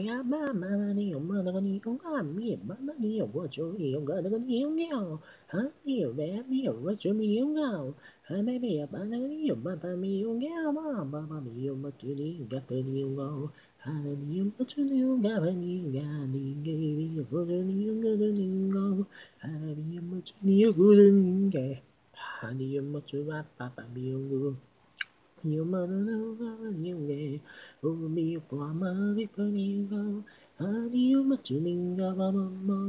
呀妈妈妈你有么那个你有啊咪妈妈你有我就你有个那个你有鸟啊你有呗你有我就你有鸟啊妹妹呀爸那个你有爸爸你有鸟嘛爸爸你有么就你有个朋友哦啊你有么就你有个朋友啊你给你有我就你有个的你哦啊你有么就你有个的你给啊你有么就爸爸你有个nhiều mà nó nhiều nghề ô mi qua mà biết bao nhiêu gạo yêu mà chưa ninh ga ba mà mơ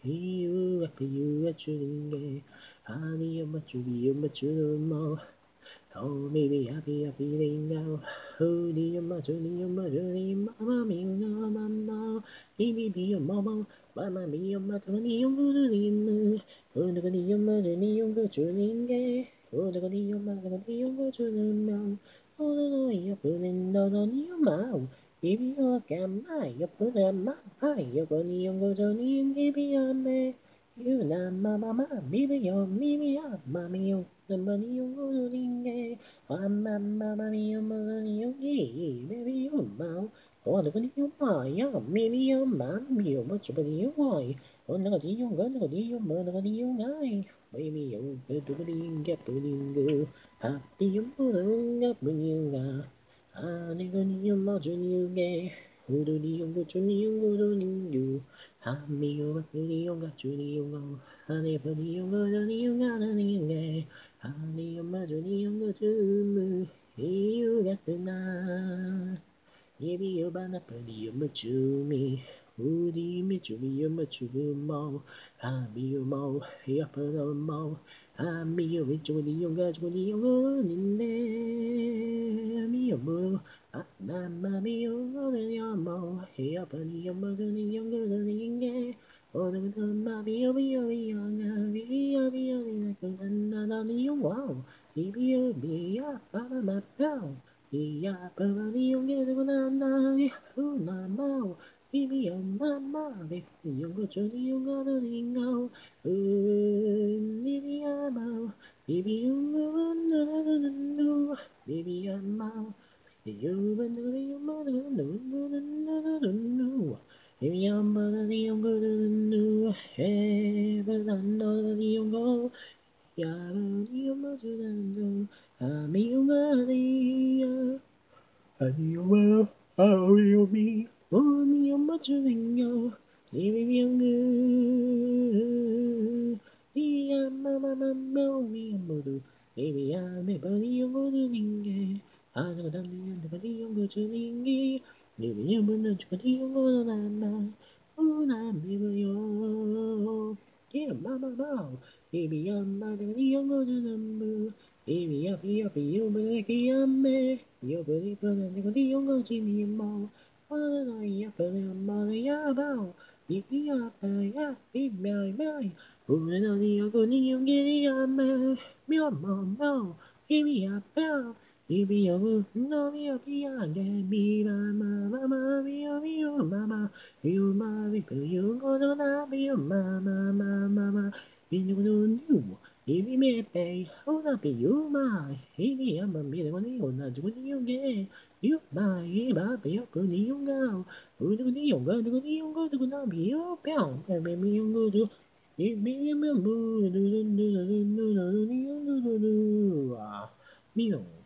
yêu à chưa ninh nghề yêu mà chưa mơ oh maybe happy feeling now oh đi mà chưa đi mà mình nó mà nó đi mà ba mi mà chưa đi mà đi mà oh nó đi mà chưa đi mà chưa đi nghe oh nó đi mà chưa đi mà oh nó đi nó đi mà baby oh cảm ai yêu bữa nam mà ai yêu bữa đi mà chưa đi nghe baby ame you na ma baby yo mi ya mami yo Somebody you ring mamma mia mia baby you mau oh the you ma ya maybe you man you much but you why oh no you go no you man no you ngai baby you go to the get to the happy you up when you ga ni go ni you ma ju ni ge who do you go to you go to you ha mi you ba ni you ga chu ni you go ha ni ba ni you go to you ga ni ge Honey, imagine younger to me. You got the night. Maybe you're bad, but you're much to me. Would you meet you much to more? I'll be your more. You're for the more. I'll be your rich with the younger, with the younger in there. Me your more. Mamma, me your more. You're for the younger, the younger, the younger. Oh, the baby, young, be like a new wow. Baby, be a mama, pal. Be a baby, you get a banana, who na mau. Baby, your mama, baby, you go to the young, the lingo. Baby, I'm out. Baby, you know, baby, I'm out. You know, you know, Maybe I'm better than you go to know. Hey, but I know that you go. Yeah, you must know. I'm you, Maria. And you will, how you be? Oh, me, I'm much than you. Maybe I'm good. Yeah, mama, mama, me, I'm good. Maybe I'm a buddy, you go to Ninga. I know that I'm the buddy, you go to Ninga. Maybe I'm a nudge, but you go to Lama. Oh, I'm you. Yeah, mama, mama. Maybe I'm a buddy, you go to the moon. Baby, I feel you, but I can't me. You believe in the young go to me more. What I have for them, money about. Baby, I be my. Who know the young go to you get it, me. Me, mama, baby, I fell. Baby, you know me, I be on the be my mama, be your mama. You, my people, you go to the be your mama. You know, Baby mẹ bè hấu là bị yếu mà Baby em mà biết là con yêu là chú con yêu ghê Yếu mà ý bà bị yếu cơ ní yếu ngao Đừng có ní yếu ngao đừng có ní yếu ngao đừng có nào bị yếu béo Mẹ mi yếu ngao đừng Baby em mơ Mi yếu